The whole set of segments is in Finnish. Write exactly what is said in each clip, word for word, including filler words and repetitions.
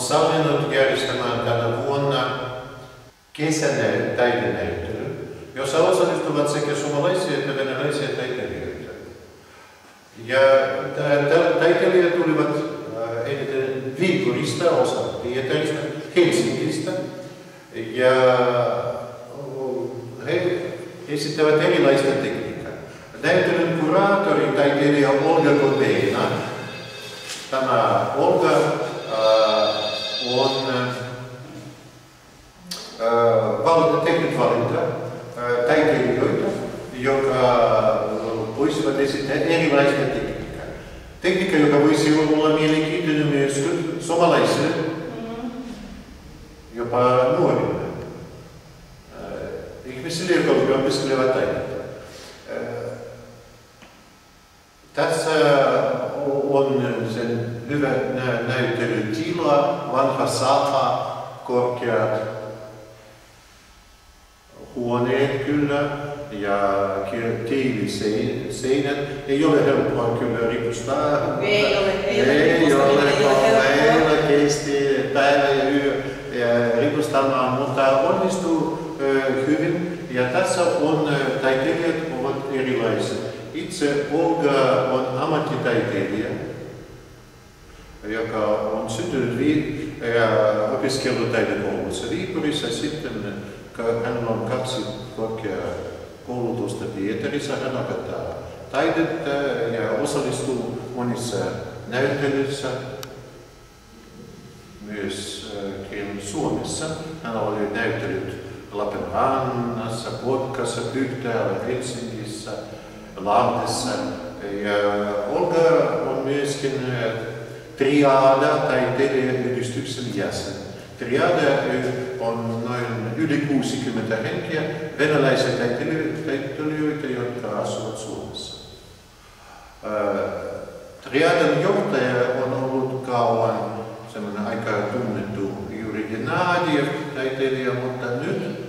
sallinut järjestämään tänä vuonna kesänäytelyn, jossa osallistuvat sekä suomalaisia että venäläisiä taiteilijoita. Ja taiteilijat tulivat eniten Viipurista, osa Pietarista, Helsingistä. Ja he esittävät erilaista tekniikkaa. Näytelyn kuraattori taiteilija Olga Kodeina. Tämä Olga äh, on äh, tehnyt valinta äh, taiteilijoita, jotka voisivat esittää erilaista tekniikkaa. Tekniikka, joka voisi olla mielenkiintoinen myös suomalaisille, jopa nuorille äh, ihmisille, jotka opiskelevat taidetta. Äh, tässä on sen hyvä näyttelytila, vanha sala, korkeat huoneet kyllä ja tiiliseinät. Ei ole helppoa kyllä ripustaa. Ei ole, ei ole ei ole, meillä kesti päivä ja yö ripustamaan, mutta onnistuu hyvin. Ja tässä on taiteilijat ovat erilaiset. Itse Olga on ammattitaiteilija, joka on syntynyt ja opiskellut taidekoulussa Viipurissa. Sitten hänellä on kaksi korkeakoulutusta Pietarissa. Hän opettaa taidetta ja osallistuu monissa näyttelyissä, myös Suomessa. Hän oli näytellyt Lappeenrannassa, Kotkassa, Pyhtäällä, Helsingissä, Lahdessa. Ja Olga on myöskin Triada taiteilijayhdistyksen jäsen. Triada on noin yli kuusikymmentä henkeä venäläisiä taiteilijoita, jotka asuvat Suomessa. Triadan johtaja on ollut kauan sellainen aika tunnettu Juri Genadiev taiteilija, mutta nyt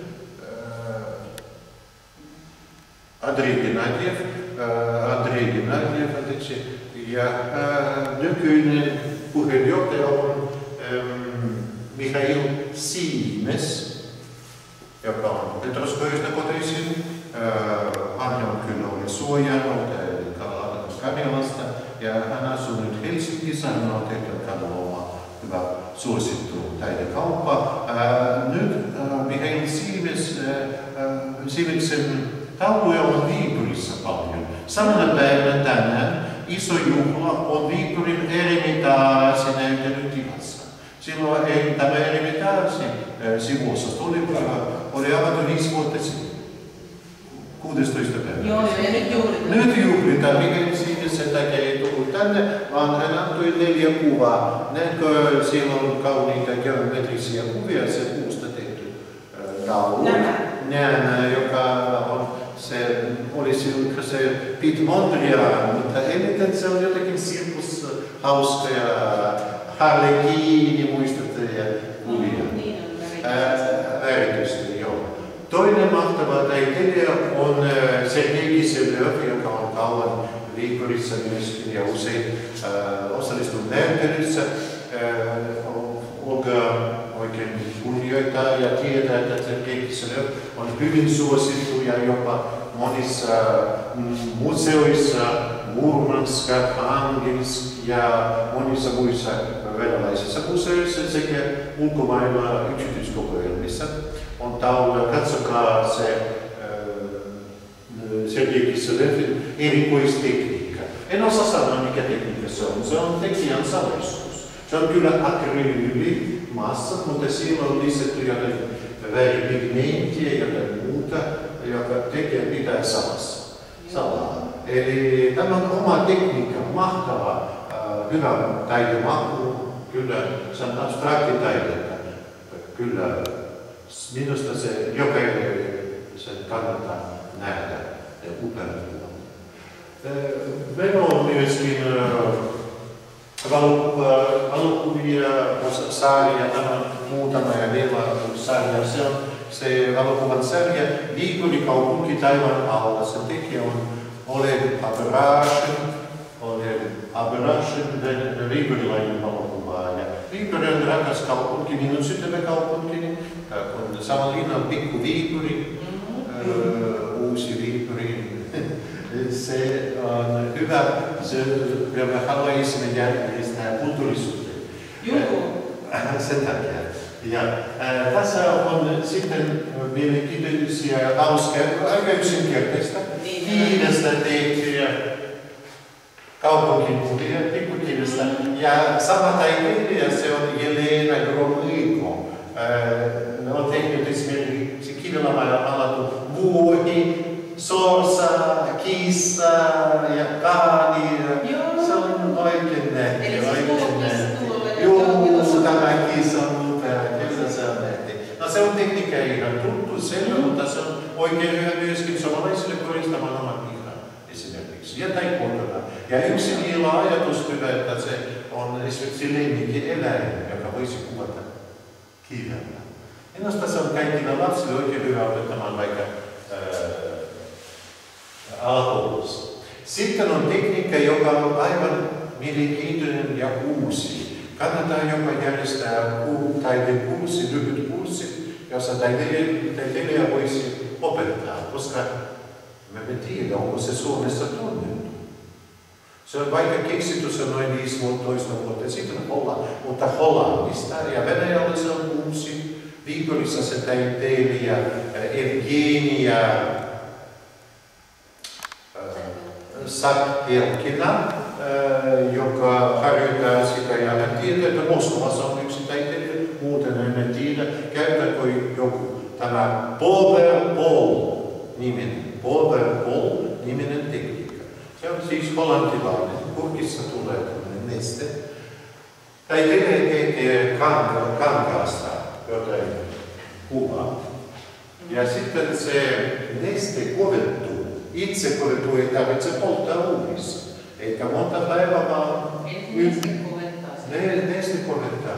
Andrei Genadiev, Andrei Genadiev, anteeksi, ja äh, nykyinen puheenjohtaja on ähm, Mihail Siimes, joka on Petroskoista kotoisin. Äh, hän on kyllä ollut suojannut Karjalasta ja hän asuu nyt Helsingissä. Hän on tehnyt Kanaloma hyvä suosittu taidekauppa. Äh, nyt äh, Mihail Siimes, äh, Siimeksen tauluja on Viipurissa paljon. Samana päivänä tänään iso juhla on Viipurin Eremitaasi näyttelytilassa. Silloin ei tämä Eremitaasi sivuosasto oli, oli avattu viisi vuotta sitten. kuudestoista päivänä. Joo, ja nyt juhlitaan. Nyt juhlitaan. Mikä siitä sen takia ei tullut tänne, vaan hän antoi neljä kuvaa. Näetkö, siellä on kauniita geometrisia kuvia, se puusta tehty taulu. Nämä. Nämä, joka on se olisi se Piet Mondrian, mutta eniten se on jotenkin sirkushauska ja Harlekiini, muistatte, ja kuvia. Niin on väritystä, joo. Toinen mahtava taiteilija on Sergei Kiselev, joka on kauan Viipurissa myöskin ja usein äh, osallistunut näyttelyssä. Äh, Olga oikein kunnioittaa ja tietää, että Sergei Kiselev on hyvin suosittu ja jopa monissa mm, museoissa, Murmansk, Angelsk ja monissa muissa venäläisissä museoissa sekä ulkomailla yksityiskokoelmissa on tauluja. Katsokaa se äh, Sergei Kiselevin erikoistekniikka. En osaa sanoa, mikä tekniikka se on. Se on tekijän salaisuus. Se on kyllä akryyli massa, mutta siinä on lisätty jotain väripigmenttiä ja jotain muuta, joka tekee pitää salassa. Salaa. Eli tämä on oma tekniikka, mahtava, äh, hyvä taidemaku, kyllä se on abstraktitaidetta. Kyllä minusta se jokainen sen kannattaa nähdä ja upeutua. Meillä on myöskin valokuvia, sarja, tämä muutama ja vielä sarja. Se on se valokuvan sarja Viipuri kaupunki taivaan alla. Se tekijä on Oleg Aberashin, Oleg Aberashin, viipurilainen valokuvaaja. Viipuri on rakas kaupunki, minun syntymäkaupunkini, kun Savonlinna on pikku Viipuri, uusi Viipuri. Se on hyvä, ja me haluaisimme järjestää kulttuurisuutta. Sen takia. Ja ää, tässä on sitten mielenkiintoisia, hauskoja, aika yksinkertaista, kiidestä tehtyjä kaupunkikuvia, pikkukiidestä. Ja sama taiteilija, se on Jelena Gromyko. Ne on tehnyt esimerkiksi kivellä maalattu vuohi, sorsa, kissa ja kaani. Se on oikein nähty. Eli siis nähty. Joo, tämä kissa on upea. Kyllä se on nähty. No se on tekniikka ihan tuttu selvä, mutta se on oikein hyvä myöskin suomalaisille koristamaan oman pihan esimerkiksi. Ja tai kotona. Ja yksi vielä ajatus hyvä, että se on esimerkiksi lemmikkieläin, joka voisi kuvata kivellä. Minusta se on kaikille lapsille oikein hyvä opettamaan vaikka alakoulussa. Sitten on tekniikka, joka on aivan mielenkiintoinen ja uusi. Kannattaa jopa järjestää taidekurssi, lyhyt kurssi, jossa taiteilija voisi opettaa, koska me emme tiedä, onko se Suomessa tunnettu. Se on vaikka keksitty se noin viisitoista vuotta sitten, mutta Hollannista ja Venäjällä se on uusi. Viikolissa se taiteilija Evgenia Sapelkina, joka harjoittaa sitä, ja hän tietää, että Moskovassa on yksi taiteilija, muuten emme tiedä, käytäkö joku tämä Powerpole-niminen, Powerpole-niminen tekniikka. Se on siis hollantilainen, kurkissa tulee tämmöinen neste. Taiteilija tekee kankaasta jotain kuvaa, ja sitten se neste kovettuu. Itse kovettuu, ei tarvitse polttaa uunissa. Eikä monta päivää vaan... Neste kovettaa sitä. Neste kovettaa.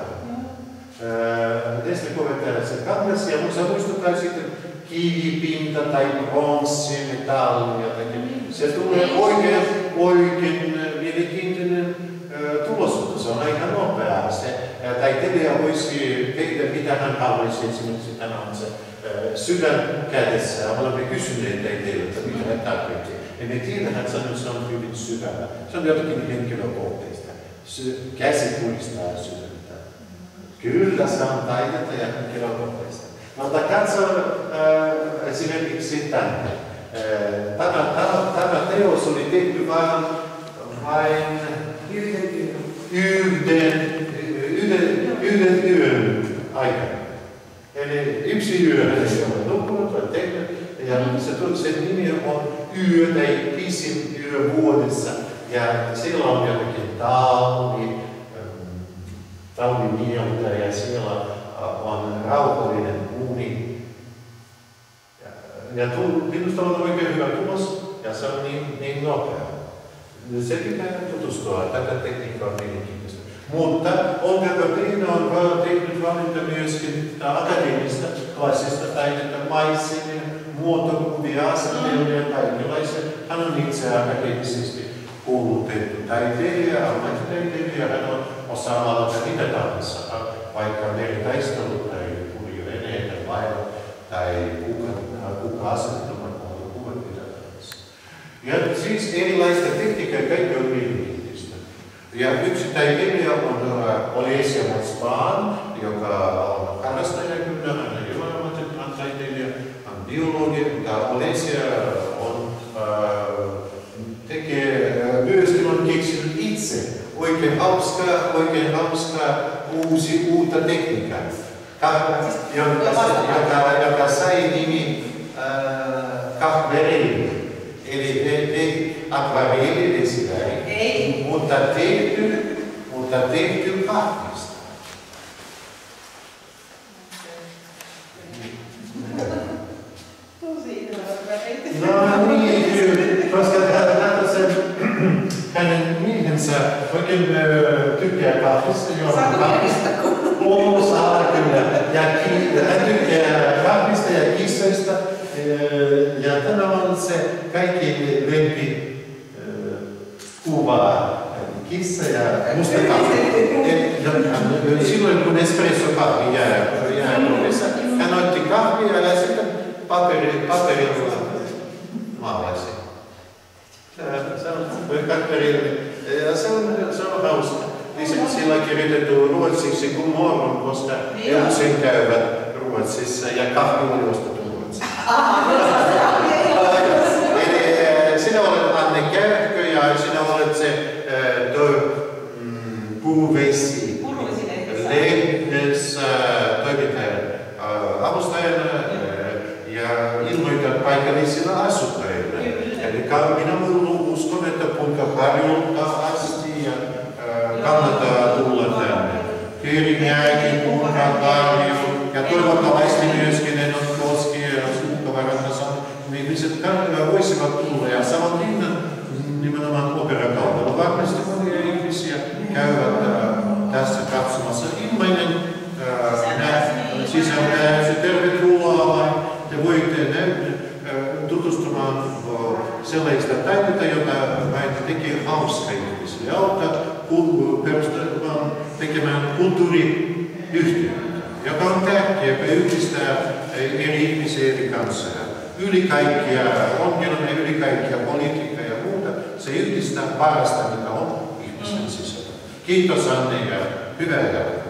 Neste kovettaa se kangas, ja se muistuttaa sitten kivipinta tai bronssi, metalli jotakin. Se tulee oikein, oikein mielenkiintoinen tulos, mutta se on aika nopeaa. Se taiteilija voisi tehdä mitä hän haluaisi, esimerkiksi tämä on se sydän kädessä, ja olemme kysyneet taiteilijoilta, mitä hän tarvitsee. Emme tiedä, hän sanoo, että se on hyvin syvällä. Se on jotakin henkilökohtaista. Käsi puristaa sydäntä. Kyllä se on taidetta ja henkilökohtaista. Mutta katso äh, esimerkiksi tänne. Äh, tämä, tämä, tämä teos oli tehty vain, vain yhden, yhden, yhden, yhden yön aikana. Eli yksi yö hän ei ole nukkunut vai tehnyt. Ja se, sen nimi on yö tai pisin yö vuodessa. Ja siellä on jotakin talvi, talvimieltä ja siellä on rauhallinen uni. Ja, ja minusta on oikein hyvä tulos ja se on niin, niin nopea. Se pitää tutustua, tätä tekniikkaa on mielenkiintoista. Mutta Olga Koprina on tehnyt valinta myöskin akateemista, klassista taidetta, maisemia, muotokuvia, asetelmia, kaikenlaisia. Hän on itse akateemisesti koulutettu taiteilija, ammattitaiteilija. Hän on osaamalla mitä tahansa, vaikka meritaistelu tai purjevene tai laiva tai kuka-asetelma, muotokuvat, mitä tahansa. Ja siis erilaista tekniikkaa, kaikki on mielenkiintoista. Ja yksi taiteilija on Olesja Motsman, joka on harrastaja kyllä, hän ei ole ammattilainen taiteilija, hän on biologi, mutta Olesja on, äh, tekee, äh, myöskin on keksinyt itse oikein hauskaa, oikein hauskaa uusi, uutta tekniikkaa, joka, joka, joka sai nimi äh, kahverelli. Eli ne, ne akvarelli esimerkiksi, mutta tehty, mutta tehty kahvista. Tosi hyvä. No niin, kyllä, koska sen hänen miehensä oikein tykkää kahvista. Saako mielestä kun? Oo, saa kyllä. Ja hän tykkää kahvista ja kissoista. Ja tämä on se kaikki lempi kuvaa kissa ja musta kahvi. Silloin kun espresso-kahvi jää, jää kovissa, hän otti kahvia ja sitten paperi, paperilla maalasi. Se on ja se on, se on hauska. Lisäksi sillä on kirjoitettu ruotsiksi kuin morgon, koska yksin käyvät Ruotsissa ja kahvi on ostettu Ruotsissa. Eli sinä olet Anne Kärkö ja sinä olet se Puuvesi lehdessä toimittajan avustajana ja ilmoitan paikallisilla asukkailla. Eli minä uskon, että Punkaharjulta asti ja kannattaa tulla tänne. Kirimäki, Punkaharju ja toivottavasti myöskin Enonkoski ja Suukkavarantas ihmiset voisivat tulla ja saman hinnan nimenomaan operakaudella. Varmasti monia ihmisiä käyvät tässä katsomassa ilmainen sisältää. Tervetuloa. Te voitte tutustumaan sellaista taidetta, jota väitä tekee hauska ihmisiä ja auttaa perustamaan tekemään kulttuuriyhteyttä, joka on tärkeä, joka yhdistää eri ihmisiä eri kanssa. Yli kaikkia ongelmia, yli kaikkia politiikkaa ja muuta, se yhdistää parasta, mitä on ihmisten sisällä. Kiitos Anne ja hyvää jälkeen.